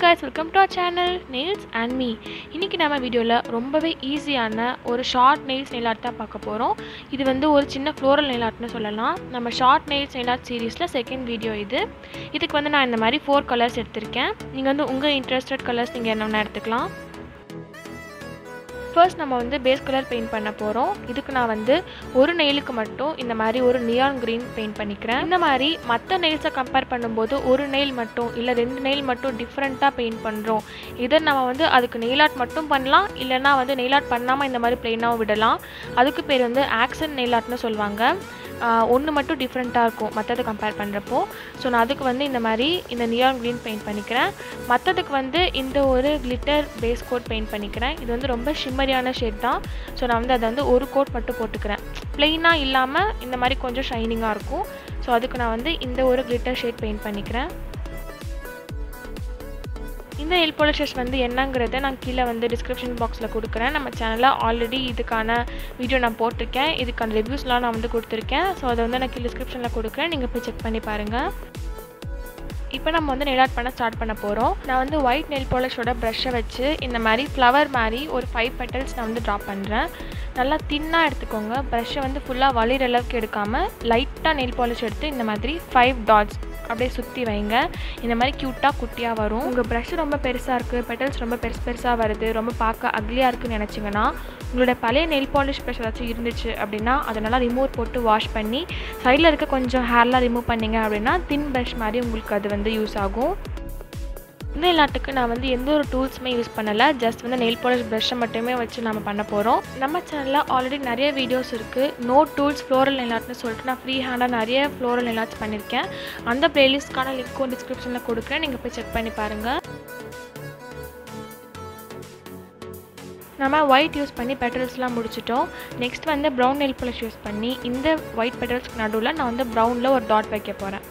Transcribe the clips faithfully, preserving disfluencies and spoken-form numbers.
guys, welcome to our channel Nails and Me. இன்னைக்கு நம்ம வீடியோல ரொம்பவே ஈஸியான ஒரு ஷார்ட் நெயில்ஸ் நெயில் ஆர்ட் தான் பார்க்க போறோம். இது வந்து ஒரு சின்ன floral nail artனு சொல்லலாம். நம்ம ஷார்ட் நெயில்ஸ் நெயில் ஆர்ட் சீரிஸ்ல செகண்ட் வீடியோ இது. இதுக்கு வந்து நான் இந்த மாதிரி four கலர்ஸ் எடுத்துர்க்கேன். நீங்க வந்து உங்க இன்ட்ரஸ்டட் கலர்ஸ் நீங்க என்னென்ன எடுத்துக்கலாம். First நம்ம வந்து பேஸ் கலர் பெயிண்ட் பண்ண போறோம். இதுக்கு நான் வந்து ஒரு நெயிலுக்கு மட்டும் இந்த மாதிரி ஒரு நியான் green பெயிண்ட் பண்ணிக்கிறேன். இந்த மாதிரி மற்ற நெயில்ஸை கம்பேர் பண்ணும்போது ஒரு நெயில் மட்டும் இல்ல ரெண்டு நெயில் மட்டும் டிஃபரண்டா பெயிண்ட் பண்றோம். இத நம்ம வந்து அதுக்கு நெயில் ஆர்ட் மட்டும் பண்ணலாம் இல்லனா வந்து நெயில் ஆர்ட் பண்ணாம இந்த மாதிரி ப்ளைனாவும் விடலாம். அதுக்கு பேர் வந்து ஆக்சென்ட் நெயில் ஆர்ட்னு சொல்வாங்க. ஒன்னு மட்டும் டிஃபரண்டா இருக்கும் மத்தத கம்பேர் பண்றப்போ. சோ நான் அதுக்கு வந்து இந்த மாதிரி இந்த நியான் green பெயிண்ட் பண்ணிக்கிறேன். மத்ததுக்கு வந்து இந்த ஒரு glitter base coat பெயிண்ட் பண்ணிக்கிறேன். இது வந்து ரொம்ப ஷிம்மரியான ஷேட் தான். சோ நான் வந்து அத வந்து ஒரு கோட் மட்டும் போட்டுக்கிறேன். ப்ளைனா இல்லாம இந்த மாதிரி கொஞ்சம் ஷைனிங்கா இருக்கும். சோ அதுக்கு நான் வந்து இந்த ஒரு glitter ஷேட் பெயிண்ட் பண்ணிக்கிறேன். இந்த nail polishes வந்து என்னங்கறதை நான் கீழ வந்து description boxல கொடுக்கிறேன். நம்ம சேனல்ல ஆல்ரெடி இதுக்கான வீடியோ நான் போட்டுருக்கேன். இதுக்கான ரிவ்யூஸ்லாம் நான் வந்து கொடுத்திருக்கேன். சோ அத வந்து நான் கீழ descriptionல கொடுக்கிறேன். நீங்க போய் செக் பண்ணி பாருங்க. இப்போ நம்ம வந்து nail art பண்ண ஸ்டார்ட் பண்ண போறோம். நான் வந்து white nail polishோட brush-ஐ வச்சு இந்த மாதிரி flower மாதிரி ஒரு five petals நான் வந்து drop பண்றேன். நல்லா தின்னா எடுத்துக்கோங்க. brush-ஐ வந்து ஃபுல்லா வலிர அளவுக்கு எடுக்காம லைட்டா nail polish எடுத்து இந்த மாதிரி five dots அப்படியே சுத்தி வைங்க. இந்த மாதிரி கியூட்டா குட்டியா வரும். உங்க brush ரொம்ப பெருசா இருக்கு, petals ரொம்ப பெருசு பெருசா வருது, ரொம்ப பார்க்க அக்லியா இருக்குன்னு நினைச்சீங்கனா உங்களோட பழைய nail polish brush ஏதாச்சும் இருந்துச்சு அப்படினா அத நல்லா ரிமூவ் போட்டு வாஷ் பண்ணி சைடுல இருக்க கொஞ்சம் ஹேர்லாம் ரிமூவ் பண்ணீங்க அப்படினா thin brush மாதிரி உங்களுக்கு அது வந்து யூஸ் ஆகும். இந்த nail artக்கு நான் வந்து எந்த ஒரு டூல்ஸ்மே யூஸ் பண்ணல. ஜஸ்ட் வந்து nail polish brush மட்டுமே வச்சு நாம பண்ண போறோம். நம்ம சேனல்ல ஆல்ரெடி நிறைய வீடியோஸ் இருக்கு. நோ டூல்ஸ் floral nail artனு சொல்லிட்டு நான் ஃப்ரீ ஹேண்டா நிறைய floral nail arts பண்ணிருக்கேன். அந்த பிளேலிஸ்ட்கான லிங்க்கும் descriptionல கொடுக்கிறேன். நீங்க போய் செக் பண்ணி பாருங்க. நம்ம white யூஸ் பண்ணி பெட்டல்ஸ்லாம் முடிச்சிட்டோம். நெக்ஸ்ட் வந்து brown nail polish யூஸ் பண்ணி இந்த white பெட்டல்ஸ்க்கு நடுவுல நான் வந்து brownல ஒரு டாட் வைக்க போறேன்.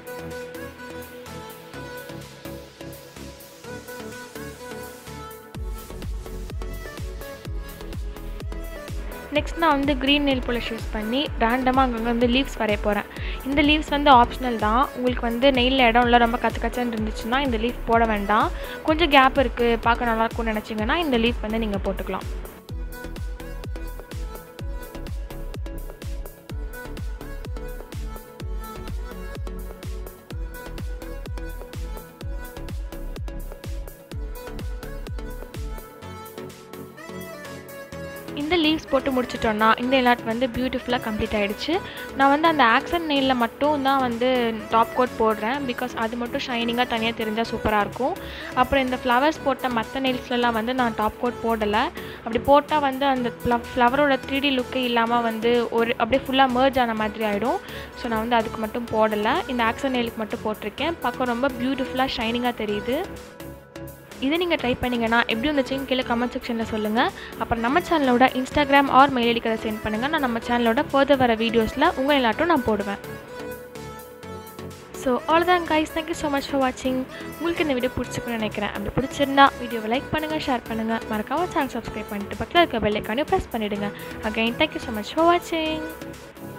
நெக்ஸ்ட் நான் வந்து green nail polish யூஸ் பண்ணி ரேண்டமா அங்க வந்து லீவ்ஸ் வரைய போறேன். இந்த லீவ்ஸ் வந்து ஆப்ஷனல் தான். உங்களுக்கு வந்து நெயில்ல இடம் இல்ல ரொம்ப கச்ச கச்சன்னு இருந்துச்சுனா இந்த லீஃப் போட வேண்டாம். கொஞ்சம் கேப் இருக்கு பார்க்க நல்லா இருக்கும்னு நினைச்சீங்கனா இந்த லீஃப் வந்து நீங்க போட்டுக்கலாம். இந்த லீவ்ஸ் போட்டு முடிச்சிட்டோம்னா இந்த nail art வந்து பியூட்டிஃபுல்லா கம்ப்ளீட் ஆயிடுச்சு. நான் வந்து அந்த ஆக்சென்ட் நெயில்ல மட்டும் தான் வந்து டாப் கோட் போடுறேன். because அது மட்டும் ஷைனிங்கா தனியா தெரிஞ்சா சூப்பரா இருக்கும். அப்புறம் இந்த flowers போட்ட மத்த நெயில்ஸ்லலாம் வந்து நான் டாப் கோட் போடல. அப்படி போட்டா வந்து அந்த ஃப்ளவரோட three D லுக்கே இல்லாம வந்து ஒரு அப்படியே ஃபுல்லா merge ஆன மாதிரி ஆயிடும். சோ நான் வந்து அதுக்கு மட்டும் போடல. இந்த ஆக்சென்ட் நெயிலுக்கு மட்டும் போட்டுருக்கேன். பார்க்க ரொம்ப பியூட்டிஃபுல்லா ஷைனிங்கா தெரியுது. இதை நீங்க ட்ரை பண்ணீங்கனா எப்படி இருந்துச்சுன்னு கீழ கமெண்ட் செக்ஷன்ல சொல்லுங்க. அப்புறம் நம்ம சேனலோட Instagram ஆர் மெயில் ஐடிக்கு அதை சென்ட் பண்ணுங்க. நான் நம்ம சேனலோட further வர வீடியோஸ்ல உங்க எல்லாட்டும் நான் போடுவேன். So all that guys, thank you so much for watching. உங்களுக்கு இந்த வீடியோ பிடிச்சிருக்கும்னு நினைக்கிறேன். அப்படி பிடிச்சிருந்தா வீடியோவை லைக் பண்ணுங்க, ஷேர் பண்ணுங்க, மறக்காம சேனல் சப்ஸ்கிரைப் பண்ணிட்டு பக்கத்துல இருக்க பெல் ஐகானை பிரஸ் பண்ணிடுங்க. Again, thank you so much for watching.